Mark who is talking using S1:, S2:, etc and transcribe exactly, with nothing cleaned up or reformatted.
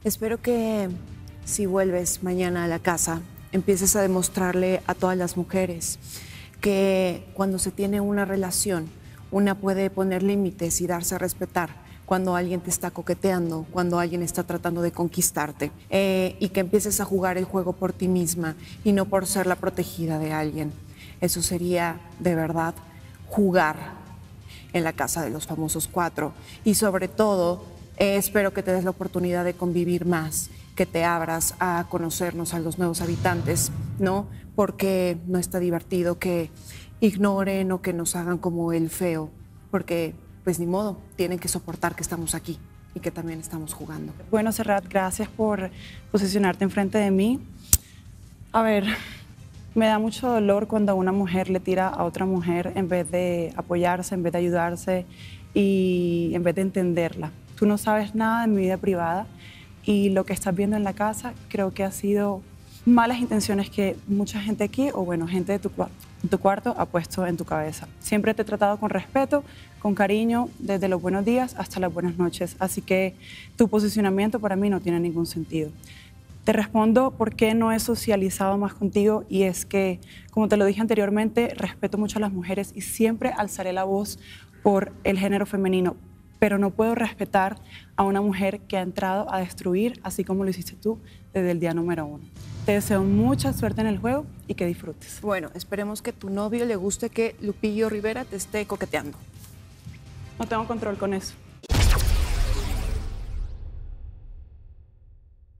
S1: Espero que si vuelves mañana a la casa, empieces a demostrarle a todas las mujeres que cuando se tiene una relación, una puede poner límites y darse a respetar cuando alguien te está coqueteando, cuando alguien está tratando de conquistarte, eh, y que empieces a jugar el juego por ti misma y no por ser la protegida de alguien. Eso sería, de verdad, jugar en la casa de los famosos cuatro. Y sobre todo, eh, espero que te des la oportunidad de convivir más, que te abras a conocernos a los nuevos habitantes, ¿no? Porque no está divertido que ignoren o que nos hagan como el feo, porque pues ni modo, tienen que soportar que estamos aquí y que también estamos jugando.
S2: Bueno, Serrat, gracias por posicionarte enfrente de mí. A ver, me da mucho dolor cuando una mujer le tira a otra mujer en vez de apoyarse, en vez de ayudarse y en vez de entenderla. Tú no sabes nada de mi vida privada y lo que estás viendo en la casa creo que ha sido malas intenciones que mucha gente aquí, o bueno, gente de tu, tu cuarto ha puesto en tu cabeza. Siempre te he tratado con respeto, con cariño, desde los buenos días hasta las buenas noches, así que tu posicionamiento para mí no tiene ningún sentido. Te respondo por qué no he socializado más contigo, y es que, como te lo dije anteriormente, respeto mucho a las mujeres y siempre alzaré la voz por el género femenino, pero no puedo respetar a una mujer que ha entrado a destruir, así como lo hiciste tú desde el día número uno. Te deseo mucha suerte en el juego y que disfrutes.
S1: Bueno, esperemos que tu novio le guste que Lupillo Rivera te esté coqueteando.
S2: No tengo control con eso.